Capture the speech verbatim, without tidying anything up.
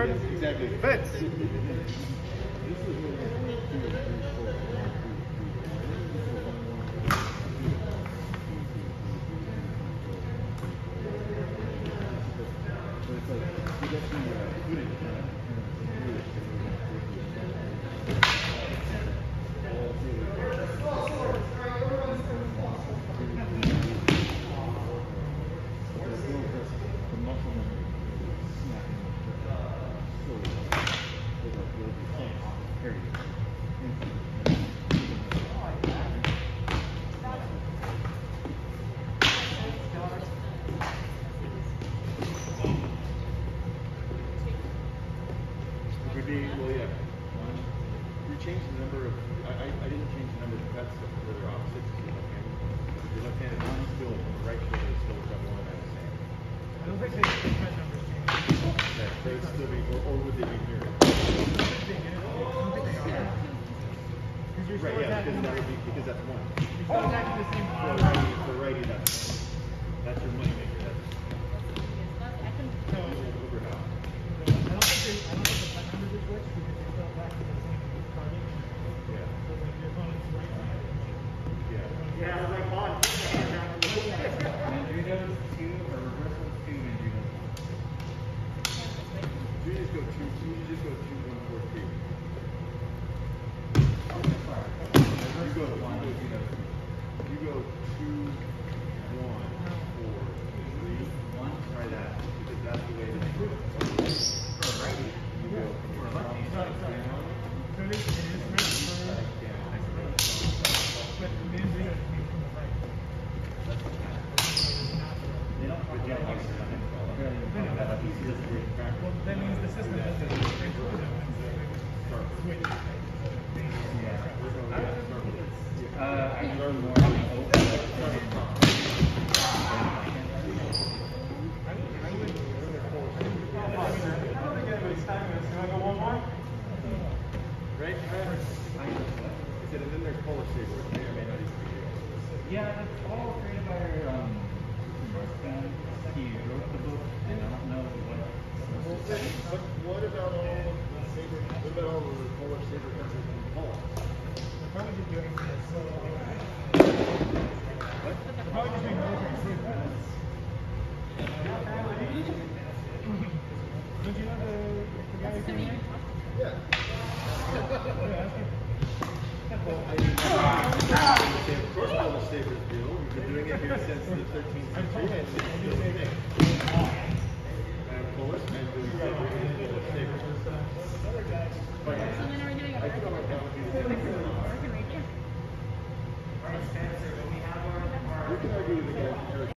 card. Yes, exactly. Fits. Would be, well, yeah. You changed the number of, I, I, I didn't change the number of cuts where they're opposites to your left-handed. Your left-handed one is still, and the right shoulder is still double one and the same. I don't think they the cut numbers change. Yeah, they would still be, or, or would they be here? I don't think they are. Because you're Right, still yeah, attacking because the that would be, because that's one. You're still attacking the same For a point. righty, for a righty, that's one. That's your money maker. That's No, over now. I don't think they, I don't think the cut numbers are switched because you're still attacking the same target. Yeah. So like your opponent's right side. Yeah. Yeah, I was like, on. Mandrigo's two or reversal's two, Mandrigo's one. You just go two, you just go two, one, four, three. You go one, you go, you go two, one, four, three. One. Try that, because that's the way to do it. For a righty. You go from your For a lefty. top down, So it is, it is right for, back down. but Mandrigo came from the right. They don't But yeah, talk it's about nothing. it. That's easy to do. Well, that means the system has to switch. Uh, I learned more on the open. Right? I said, and then there's Polish saber, which may or may not even be real. Yeah, that's all created by um, Martin. He wrote the book, and I don't know what. But what about all of the saber, what about all of the Polish saber countries in Poland? They're probably just doing it so. What? They're probably just doing military savings. Don't you know the, the guy who's doing it? Yeah. Yeah, ask him. Well, I mean, of course Polish saber is real. We've been doing it here since the thirteenth I'm century. told And it. it's still a thing. And Polish men doing saber is Polish saber. But So then are we doing I feel like that would be the thing. American radio? We can argue with the guy.